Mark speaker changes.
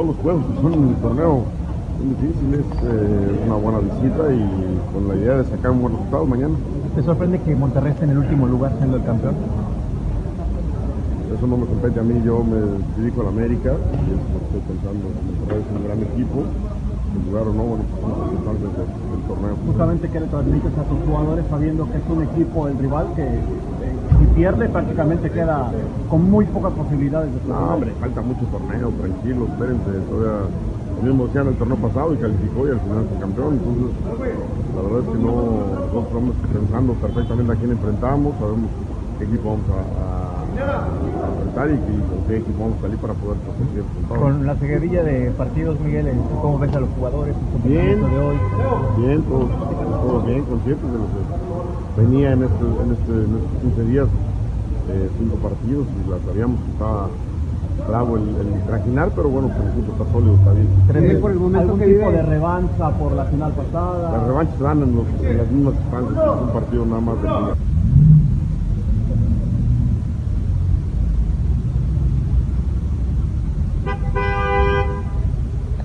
Speaker 1: todos los juegos que son en el torneo son difíciles, una buena visita y con la idea de sacar un buen resultado mañana.
Speaker 2: ¿Te sorprende que Monterrey esté en el último lugar siendo el campeón?
Speaker 1: Eso no me compete a mí, yo me dedico a la América y es lo que estoy pensando. Monterrey es un gran equipo, el lugar o no, bueno, pues son participantes del torneo.
Speaker 2: Justamente, ¿qué le transmites a tus jugadores sabiendo que es un equipo, el rival, que si pierde prácticamente queda con muy pocas posibilidades de
Speaker 1: No, hombre, falta mucho torneo, tranquilo, espérense, todavía lo mismo decían el torneo pasado y calificó y al final fue campeón, entonces la verdad es que no, nosotros estamos pensando perfectamente a quién enfrentamos, sabemos qué equipo vamos a enfrentar y con qué equipo vamos a salir para poder conseguir resultados.
Speaker 2: Con la seguidilla de partidos, Miguel, ¿cómo ves a los jugadores?
Speaker 1: Bien,
Speaker 2: de hoy?
Speaker 1: Bien, todos bien, conscientes de lo que venía en estos 15 días, 5 partidos y la sabíamos que estaba bravo el trajinar, pero bueno, pues el equipo está sólido, está bien.
Speaker 2: ¿Crees por el momento algún tipo de revancha por la final pasada?
Speaker 1: Las revanchas se dan en las mismas instancias, es un partido nada más de liga.